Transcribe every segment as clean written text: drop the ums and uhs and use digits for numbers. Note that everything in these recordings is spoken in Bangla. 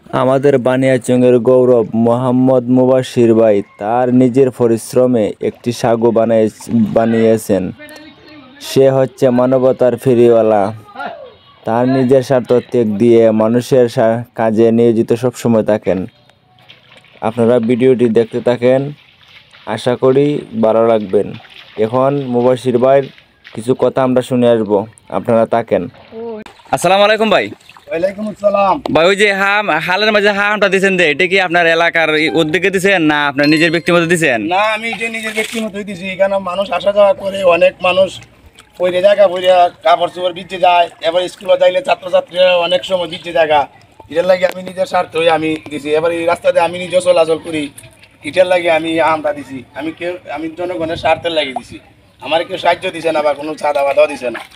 আমাদের বানিয়াচংয়ের গৌরব মোহাম্মদ মুবাশির ভাই তার নিজের পরিশ্রমে একটি সাগু বানিয়েছেন। সে হচ্ছে মানবতার ফেরিওয়ালা। তার নিজের স্বার্থ ত্যাগ দিয়ে মানুষের কাজে নিয়োজিত সবসময় থাকেন। আপনারা ভিডিওটি দেখতে থাকেন, আশা করি ভালো লাগবেন। এখন মুবাশির ভাইয়ের কিছু কথা আমরা শুনে আসবো, আপনারা থাকেন। আসসালামু আলাইকুম ভাই। ওয়ালাইকুম আসসালাম। ভাই, ওই যে হালের মাঝে হামটা দিচ্ছেন, এটা কি আপনার এলাকার উদ্যোগে দিচ্ছেন না আপনার নিজের ব্যক্তিগত দিচ্ছেন? না, আমি এটা নিজের ব্যক্তিগতই দিছি। এখানে মানুষ আসা যাওয়া করে, অনেক মানুষ পইরে জায়গা পইরে কাপড় চোপড় ভিজে যায়। এবার স্কুলে যাইলে ছাত্রছাত্রীরা অনেক সময় ভিজে জায়গা, এটার লাগে আমি নিজের স্বার্থই আমি দিছি। এবার এই রাস্তাতে আমি নিজে চলাচল করি, এটার লাগে আমি আমটা দিছি। আমি জনগণের স্বার্থের লাগে দিছি। আমার কেউ সাহায্য দিছে না বা কোনো চাঁদা বাদাও দিছে না।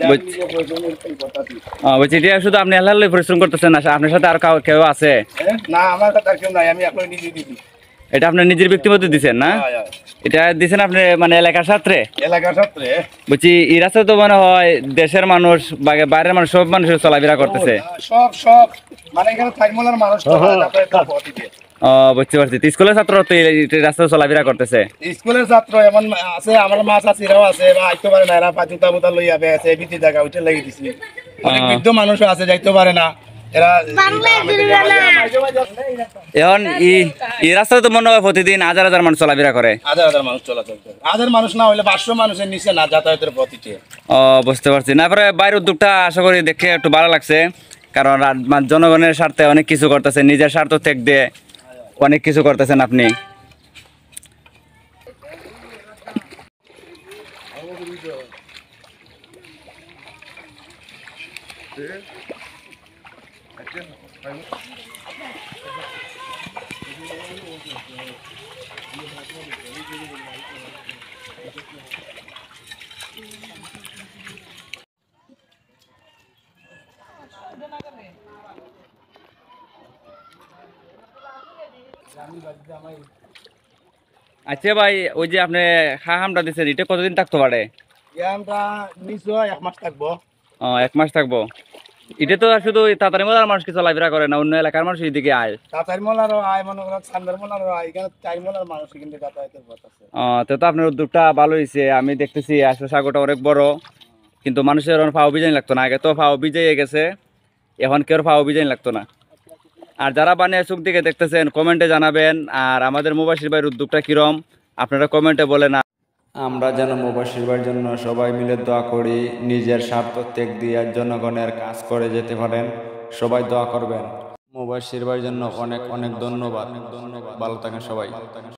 বলছি, এটা শুধু আপনি আল্লাহ পরিশ্রম করতেছেন না, আপনার সাথে আর কেউ আছে? না, আমার কথা কেউ নাই, আমি এখন নিজে দিছি। এটা আপনার নিজের ব্যক্তিগত দিচ্ছেন না? এটা দিচ্ছেন আপনি মানে এলাকার ছাত্রে? এলাকার ছাত্রে। বলছি, এই রাস্তা তো মনে হয় দেশের মানুষ বা বাইরের মানুষ সব মানুষের চলাফেরা করতেছে। সব মানে এখানে থাইমলার মানুষ তো বুঝতে পারছি। স্কুলের ছাত্র তো এই রাস্তা চলাফেরা করতেছে। স্কুলের ছাত্র এমন আছে, আমার মা চাচিরাও আছে বা আইতে পারে না, এরা পাচুতা বুতা লইয়া আছে বিধি জায়গা ওইটা লাগিয়ে দিছি। অনেক বৃদ্ধ মানুষও আছে, যাইতে পারে না এরা। এখন এই রাস্তা তো মনে হয় প্রতিদিন হাজার হাজার মানুষ চলাফেরা করে। হাজার মানুষ চলাচল করে, হাজার মানুষ না হলে 500 মানুষের নিচে না যাতায়াতের পথে। বুঝতে পারছি। না পরে বাইরের উদ্যোগটা আশা করি দেখে একটু ভালো লাগছে, কারণ জনগণের স্বার্থে অনেক কিছু করতেছেন, নিজের স্বার্থ ত্যাগ দিয়ে অনেক কিছু করতেছেন আপনি। আচ্ছা ভাই, ওই যে আপনি হামটা দিচ্ছেন, এটা কতদিন থাকতে পারে? আমরা নিশ্চয় 1 মাস থাকবো। 1 মাস থাকবো। এটা তো শুধু তাড়াতাড়ি মলার মানুষ কি চলাফেরা করে না, অন্য এলাকার মানুষ এদিকে আয়? তাতার মলারও আয়, মনে করেন চান্দার মলারও আয়, এখানে চাইমলার মানুষ কিন্তু যাতায়াতের পথ আছে। তো আপনার উদ্যোগটা ভালো হয়েছে। আমি দেখতেছি আসলে সাগরটা অনেক বড়, কিন্তু মানুষের পা অভিযান লাগতো না। আগে তো পা অভিযান গেছে, এখন কেউ পা অভিযান লাগতো না। আর যারা বানিয়ে চোখ দিকে দেখতেছেন কমেন্টে জানাবেন। আর আমাদের মুবাশির ভাইয়ের উদ্যোগটা কিরম আপনারা কমেন্টে বলেন। আমরা যেন মুবাশির ভাইয়ের জন্য সবাই মিলে দোয়া করি, নিজের স্বার্থ ত্যাগ দিয়ে জনগণের কাজ করে যেতে পারেন। সবাই দোয়া করবেন। মুবাশির ভাইয়ের জন্য অনেক অনেক ধন্যবাদ। ভালো থাকেন সবাই।